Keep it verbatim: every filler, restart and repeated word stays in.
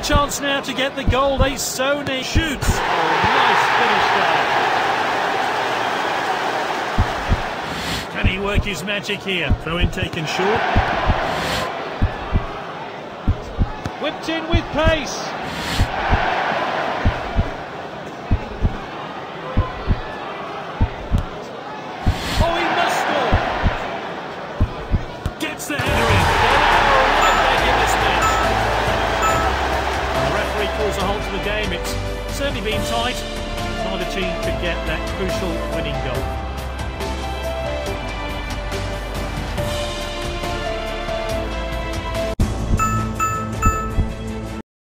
chance now to get the goal. They so near. Shoots. Oh, nice finish there. Can he work his magic here? Throw in taken short. Whipped in with pace. Oh, he must score. Gets the header in. Oh, right back in this match. The referee calls a halt to the game. It's certainly been tight. Neither team could get that crucial winning goal.